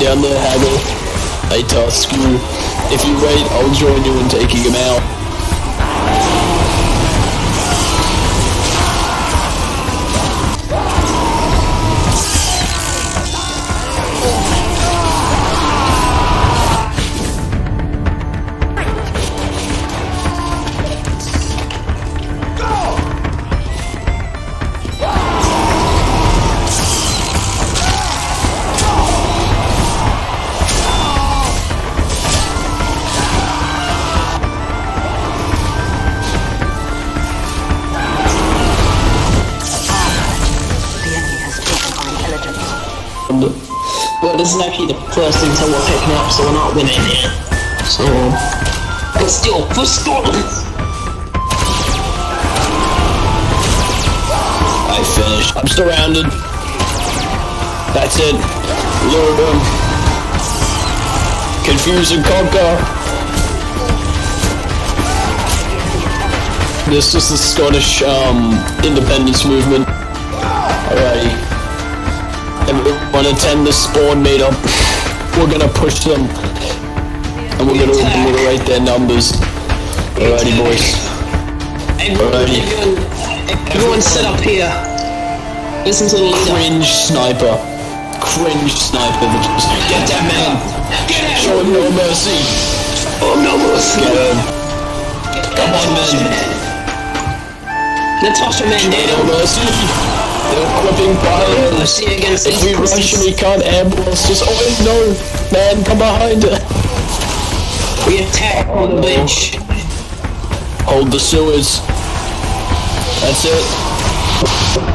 down there, Haggle. I task you. If you wait, I'll join you in taking him out. Well, this is actually the first intel we're picking up, so we're not winning it. So, but still, first score. I finished. I'm surrounded. That's it. Lure them. Confuse and conquer. This is the Scottish independence movement. Alrighty. Everyone attend the spawn meetup. We're gonna push them. And we're gonna obliterate their numbers. Alrighty, boys. Alrighty. Everyone sit up here. Listen to the leader. Cringe sniper. Cringe sniper. Get that man. Get him. Show him no mercy. Oh, no mercy. Get him. Come on, man. Natasha, man, No mercy. They're equipping violence. If we rush him, we can't ambulance. Just, oh wait, no. Man, come behind it. We attack on the bench. Hold the sewers. That's it.